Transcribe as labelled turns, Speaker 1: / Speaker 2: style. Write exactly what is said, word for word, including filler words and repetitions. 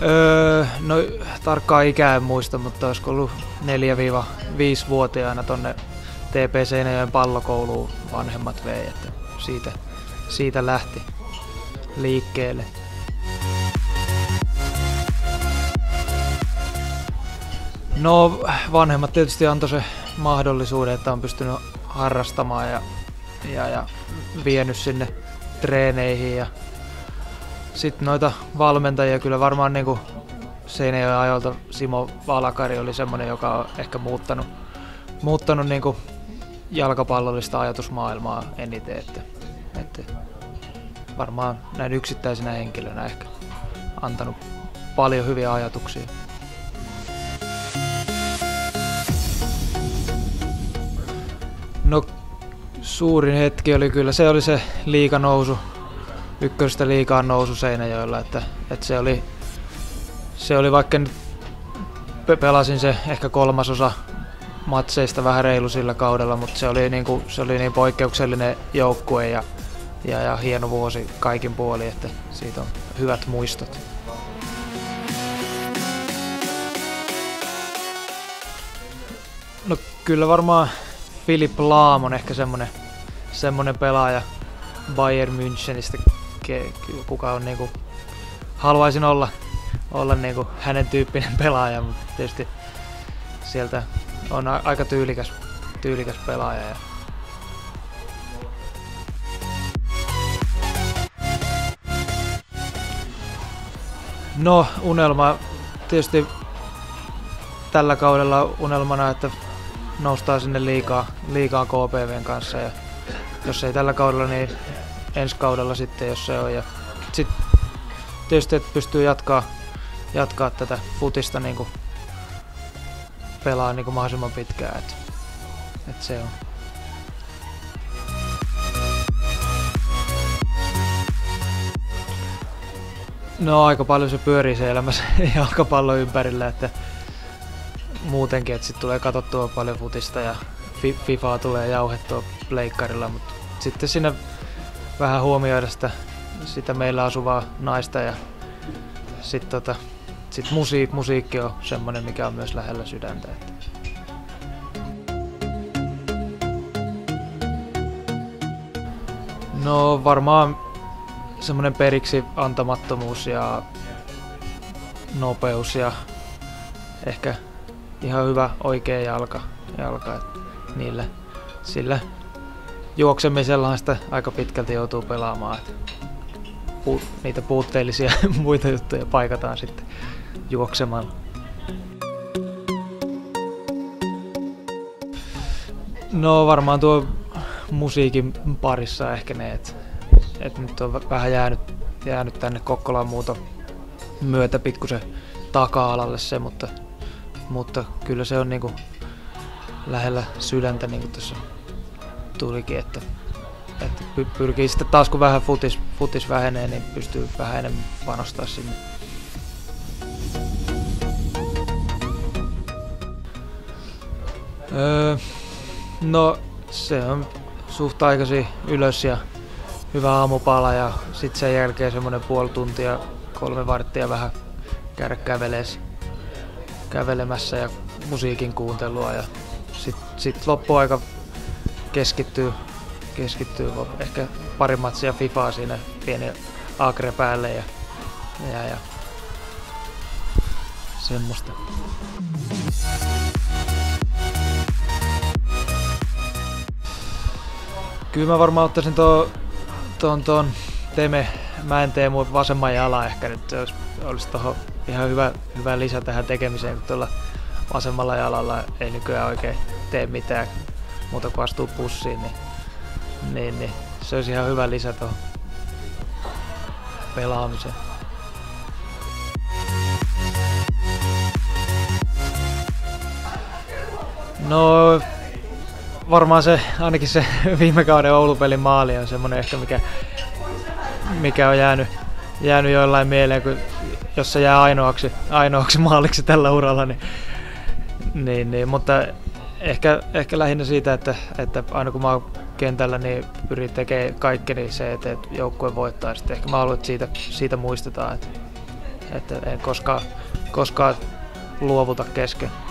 Speaker 1: Öö, no tarkkaa ikää en muista, mutta olisiko ollut neljä viisi vuotiaana tonne T P Seinäjoen pallokouluun vanhemmat vei, että siitä, siitä lähti liikkeelle. No vanhemmat tietysti antoi se mahdollisuuden, että on pystynyt harrastamaan ja, ja, ja vienyt sinne treeneihin. Ja sitten noita valmentajia kyllä varmaan niin kuin Seinäjoen ajoilta Simo Valakari oli semmoinen, joka on ehkä muuttanut, muuttanut niin kuin jalkapallollista ajatusmaailmaa eniten. Että, että varmaan näin yksittäisenä henkilönä ehkä antanut paljon hyviä ajatuksia. No suurin hetki oli kyllä, se oli se liiganousu, ykkösestä liigaan nousu Seinäjoella, että, että se oli, se oli vaikka nyt pelasin se ehkä kolmasosa matseista vähän reilu sillä kaudella, mutta se oli niin, kuin, se oli niin poikkeuksellinen joukkue ja, ja, ja hieno vuosi kaikin puolin, että siitä on hyvät muistot. No kyllä varmaan Philipp Lahm on ehkä semmonen, semmonen pelaaja Bayern Münchenistä, kuka on niinku, haluaisin olla, olla niinku hänen tyyppinen pelaaja, mutta tietysti sieltä on aika tyylikäs, tyylikäs pelaaja. Ja no unelma tietysti tällä kaudella unelmana, että noustaan sinne liigaan, liigaan K P V:n kanssa ja jos ei tällä kaudella, niin ensi kaudella sitten, jos se on. Ja sitten tietysti, että pystyy jatkaa, jatkaa tätä futista niin kuin pelaa niin kuin mahdollisimman pitkään. Et, et se on. No aika paljon se pyörii se elämässä jalkapallon ympärillä, että muutenkin, että sitten tulee katsottua paljon futista ja FIFAa tulee jauhettua pleikkarilla, mutta sitten siinä vähän huomioida sitä, sitä meillä asuvaa naista ja sitten tota, sit musiik, musiikki on semmoinen, mikä on myös lähellä sydäntä. Että. No varmaan semmoinen periksi antamattomuus ja nopeus ja ehkä ihan hyvä oikea jalka, jalka että niillä, sillä juoksemisellahan sitä aika pitkälti joutuu pelaamaan. Että pu, niitä puutteellisia muita juttuja paikataan sitten juoksemalla. No varmaan tuo musiikin parissa ehkä ne, että et nyt on vähän jäänyt, jäänyt tänne Kokkolan muuton myötä pikkusen taka-alalle se, mutta Mutta kyllä se on niinku lähellä sydäntä, niin kuin tuossa tulikin, että, että pyrkii sitten taas kun vähän futis, futis vähenee, niin pystyy vähän enemmän panostaa sinne. Öö, no se on suht aikaisin ylös ja hyvä aamupala ja sitten sen jälkeen semmoinen puoli tuntia, kolme varttia vähän käydä kävelees. kävelemässä ja musiikin kuuntelua ja sitten sit loppuaika keskittyy, keskittyy ehkä pari matsia Fifaa siinä pieni agre päälle ja, ja, ja semmoista. Kyllä mä varmaan ottaisin tuon ton, ton Teme Mäenteemu vasemman jalan ehkä nyt olisi, olisi tohon ihan hyvä, hyvä lisä tähän tekemiseen, kun tuolla vasemmalla jalalla ei nykyään oikein tee mitään muuta kuin astuu pussiin, niin, niin, niin se olisi ihan hyvä lisä tuohon pelaamiseen. No varmaan se, ainakin se viime kauden Oulupelin maali on semmoinen ehkä mikä, mikä on jäänyt, jäänyt joillain mieleen, kun jos se jää ainoaksi, ainoaksi maaliksi tällä uralla, niin, niin, niin mutta ehkä, ehkä lähinnä siitä, että, että aina kun mä oon kentällä, niin pyrin tekemään kaikkeni se, että joukkue voittaa. Sitten ehkä mä haluan, että siitä, siitä muistetaan, että, että en koskaan, koskaan luovuta kesken.